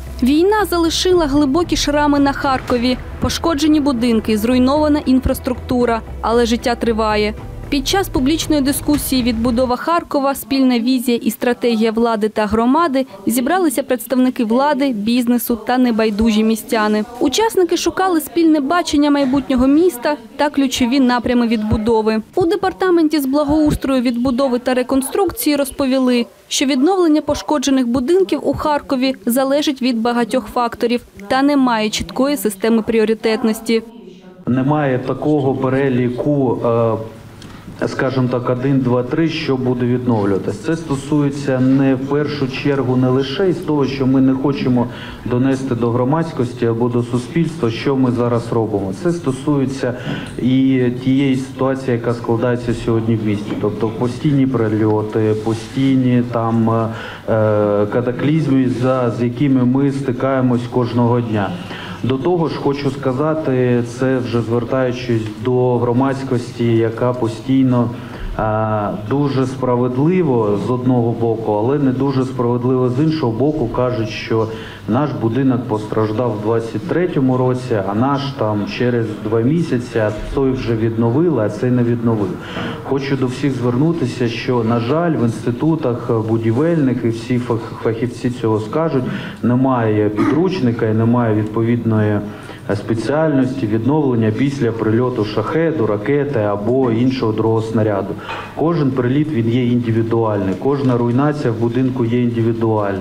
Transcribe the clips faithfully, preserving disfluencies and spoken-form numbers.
Війна залишила глибокі шрами на Харкові, пошкоджені будинки, зруйнована інфраструктура, але життя триває. Під час публічної дискусії «Відбудова Харкова. Спільна візія і стратегія влади та громади» зібралися представники влади, бізнесу та небайдужі містяни. Учасники шукали спільне бачення майбутнього міста та ключові напрями відбудови. У департаменті з благоустрою, відбудови та реконструкції розповіли, що відновлення пошкоджених будинків у Харкові залежить від багатьох факторів та немає чіткої системи пріоритетності. Немає такого переліку, скажімо так, один, два, три, що буде відновлюватися. Це стосується не в першу чергу не лише із того, що ми не хочемо донести до громадськості або до суспільства, що ми зараз робимо. Це стосується і тієї ситуації, яка складається сьогодні в місті. Тобто постійні прильоти, постійні там е, катаклізми, з якими ми стикаємось кожного дня. До того ж, хочу сказати, це вже звертаючись до громадськості, яка постійно а, дуже справедливо з одного боку, але не дуже справедливо з іншого боку, кажуть, що наш будинок постраждав у двадцять третьому році, а наш там через два місяці, а той вже відновили, а цей не відновив. Хочу до всіх звернутися, що, на жаль, в інститутах будівельних, і всі фахівці цього скажуть, немає підручника і немає відповідної спеціальності відновлення після прильоту шахеду, ракети або іншого другого снаряду. Кожен приліт, він є індивідуальний, кожна руйнація в будинку є індивідуальна.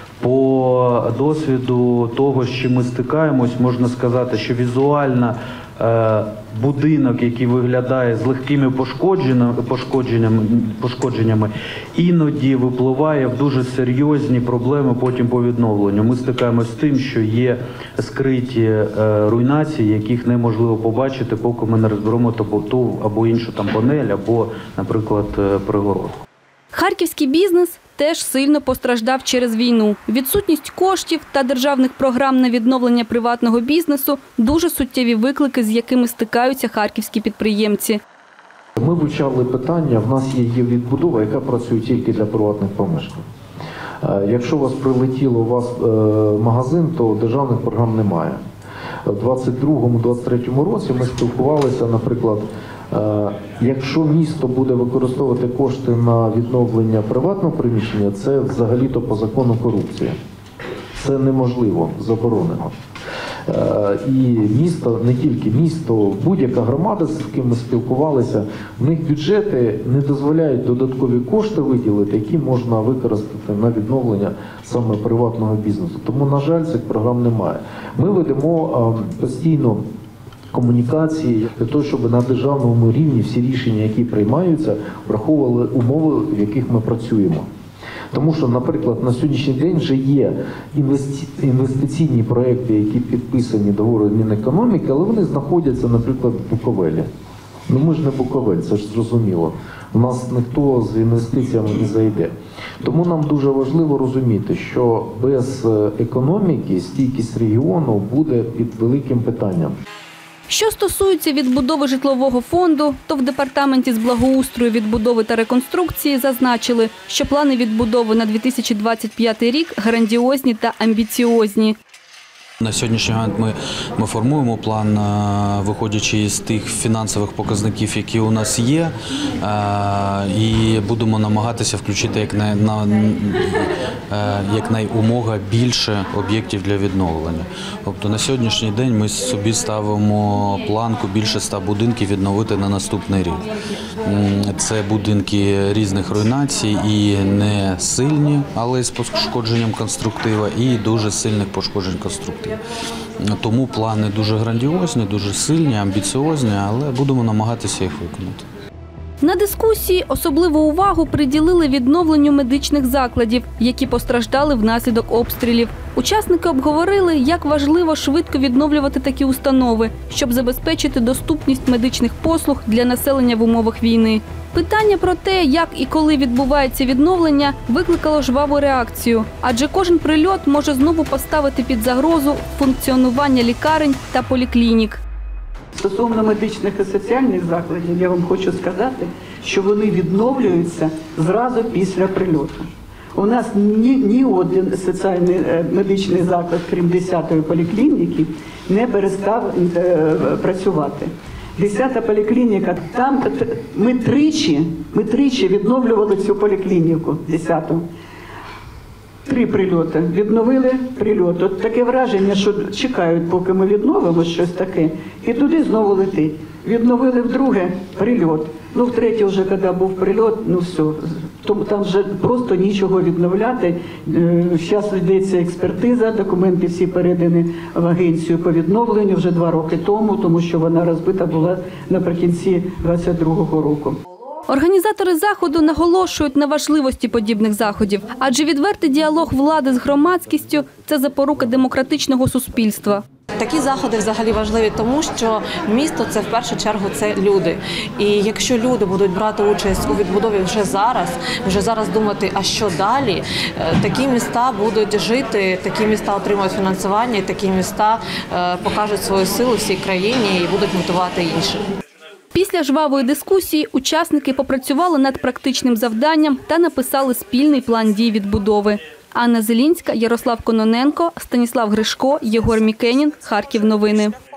По досвіду того, з чим ми стикаємось, можна сказати, що візуально е, будинок, який виглядає з легкими пошкодженнями, пошкодженнями, пошкодженнями, іноді випливає в дуже серйозні проблеми потім по відновленню. Ми стикаємось з тим, що є скриті е, руйнації, яких неможливо побачити, поки ми не розберемо ту або іншу там панель, або, наприклад, перегородку. Харківський бізнес теж сильно постраждав через війну. Відсутність коштів та державних програм на відновлення приватного бізнесу – дуже суттєві виклики, з якими стикаються харківські підприємці. Ми вивчали питання, в нас є відбудова, яка працює тільки для приватних помешкань. Якщо у вас прилетіло у вас магазин, то державних програм немає. У двадцять другому - двадцять третьому році ми спілкувалися, наприклад, якщо місто буде використовувати кошти на відновлення приватного приміщення, це взагалі-то по закону корупція. Це неможливо, заборонено. І місто, не тільки місто, будь-яка громада, з якими ми спілкувалися, в них бюджети не дозволяють додаткові кошти виділити, які можна використати на відновлення саме приватного бізнесу. Тому, на жаль, цих програм немає. Ми ведемо постійно комунікації для того, щоб на державному рівні всі рішення, які приймаються, враховували умови, в яких ми працюємо. Тому що, наприклад, на сьогоднішній день вже є інвестиційні проекти, які підписані договором Мінекономіки, але вони знаходяться, наприклад, в Буковелі. Ну ми ж не Буковель, це ж зрозуміло. У нас ніхто з інвестиціями не зайде. Тому нам дуже важливо розуміти, що без економіки стійкість регіону буде під великим питанням. Що стосується відбудови житлового фонду, то в департаменті з благоустрою, відбудови та реконструкції зазначили, що плани відбудови на дві тисячі двадцять п'ятий рік грандіозні та амбіціозні. На сьогоднішній момент ми, ми формуємо план, виходячи із тих фінансових показників, які у нас є, і будемо намагатися включити якнай, на, якнаймога більше об'єктів для відновлення. Тобто на сьогоднішній день ми собі ставимо планку більше ста будинків відновити на наступний рік. Це будинки різних руйнацій, і не сильні, але з пошкодженням конструктива, і дуже сильних пошкоджень конструктива. Тому плани дуже грандіозні, дуже сильні, амбіціозні, але будемо намагатися їх виконати. На дискусії особливу увагу приділили відновленню медичних закладів, які постраждали внаслідок обстрілів. Учасники обговорили, як важливо швидко відновлювати такі установи, щоб забезпечити доступність медичних послуг для населення в умовах війни. Питання про те, як і коли відбувається відновлення, викликало жваву реакцію, адже кожен прильот може знову поставити під загрозу функціонування лікарень та поліклінік. Стосовно медичних і соціальних закладів, я вам хочу сказати, що вони відновлюються зразу після прильоту. У нас ні, ні один соціальний е, медичний заклад, крім десятої поліклініки, не перестав е, працювати. Десята поліклініка, там т- ми тричі, ми тричі відновлювали цю поліклініку, десяту. Три прильоти. Відновили прильот. От таке враження, що чекають, поки ми відновимо щось таке, і туди знову летить. Відновили вдруге прильот. Ну, втретє вже, коли був прильот, ну все. Тому там вже просто нічого відновляти. Зараз йдеться експертиза, документи всі передані в агенцію по відновленню вже два роки тому, тому що вона розбита була наприкінці двадцять другого року. Організатори заходу наголошують на важливості подібних заходів, адже відвертий діалог влади з громадськістю – це запорука демократичного суспільства. Такі заходи взагалі важливі, тому що місто – це в першу чергу це люди. І якщо люди будуть брати участь у відбудові вже зараз, вже зараз думати, а що далі, такі міста будуть жити, такі міста отримують фінансування, і такі міста покажуть свою силу всій країні і будуть мотивувати інших. Після жвавої дискусії учасники попрацювали над практичним завданням та написали спільний план дій відбудови. Анна Зелінська, Ярослав Кононенко, Станіслав Гришко, Єгор Мікенін. Харків новини.